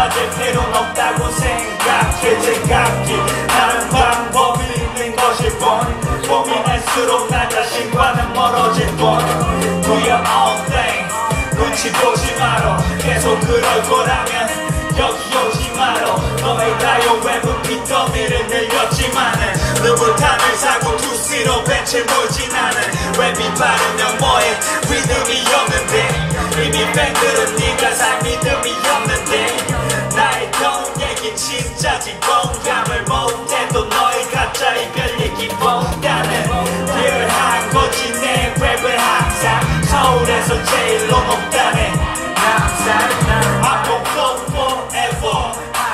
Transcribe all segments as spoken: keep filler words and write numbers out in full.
받을 필요는 없다고 생각해 제각기 다른 방법이 있는 것일 뿐 고민할수록 나 자신과는 멀어질 뿐 Do your own thing 눈치 보지 마라 계속 그럴 거라면 여기 오지 마라 너의 가요 랩은 빗더미를 늘렸지만은 르브탄을 사고 투시로 벤치를 몰지 나는 랩이 빠르면 뭐해 리듬이 없는데 이미 팬들은 네가 살 믿음이 없는데 나의 돈 얘기 진짜지 공감을 못해도 너의 가짜 이별 얘기보다는 리얼한 거지 내 랩을 항상 서울에서 제일로 높다네 항상 I go flow forever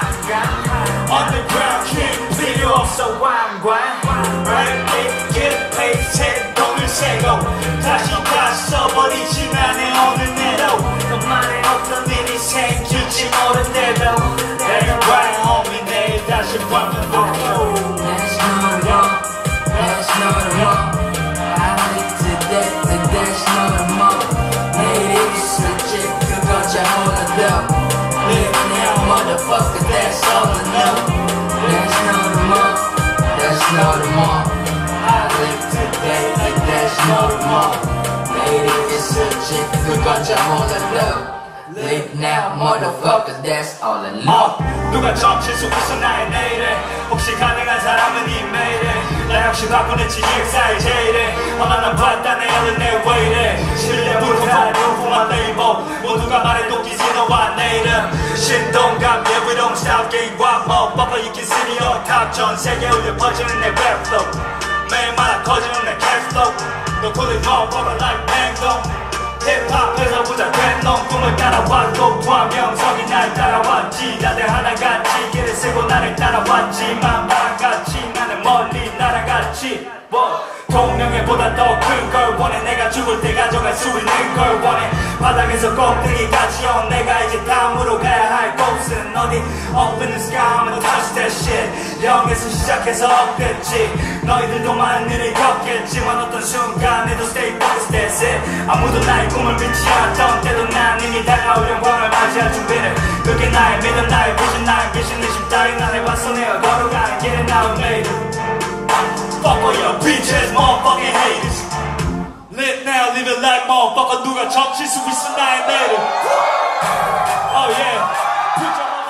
Underground king 필요 없어 왕관 Right get paid 새 돈을 세고 다시 다 써버리지 나네 오늘 내로 너만의 어떤 일이 생길지 모른대도 내가 right homie 내일 다시 보면 또 That's not wrong That's not wrong I live today and that's not wrong 내일이 있을지 그건 잘 몰라도 Live now motherfucker that's all I know That's not wrong That's not wrong I live today and that's not wrong 내일이 있을지 그건 잘 몰라도 Live now motherfucker that's all I know 어, 누가 점칠 수 있어 나의 내일에 혹시 가능한 사람은 이메일에 나 역시 바꾸는지 일사의 제일에 아마 난 봤다 내 여는 내왜 이래 실내부터 다루고만 네이버 모두가 말해도 기지 너와 내 이름 신동감 yeah we don't stop game one more Papa you can see me on top 전 세계 울려 퍼지는 내 rap flow 매일마다 커지는 내 cash flow 너 cool it more papa like mango 힙합에서 부자 된 놈 꿈을 따라왔고 투하명성이 날 따라왔지 다들 하나같이 길을 쓰고 나를 따라왔지만 바람같이 나는 멀리 날아갔지 뭐 동명회보다 더 큰 걸 원해 내가 죽을 때 가져갈 수 있는 걸 원해 바닥에서 꼭대기까지 온 내가 이제 다음으로 가야 할 곳은 어디 Up in the sky I'ma touch that shit 영에서 시작해서 업됐지 너희들도 많은 일을 겪겠지만 어떤 순간에도 stay focused that's it 아무도 나의 꿈을 믿지 않았던 때도 난 이미 다가올 영광을 맞이할 준비를 그게 나의 믿음 나의 vision 나의 vision 의심 따윈 안 해봤어 내가 걸어가는 길에 나온 메이드 Fuck all your bitches, motherfucking haters. Live now, live it like motherfucker. 누가 점칠 수 있어 나의 내일. Oh yeah.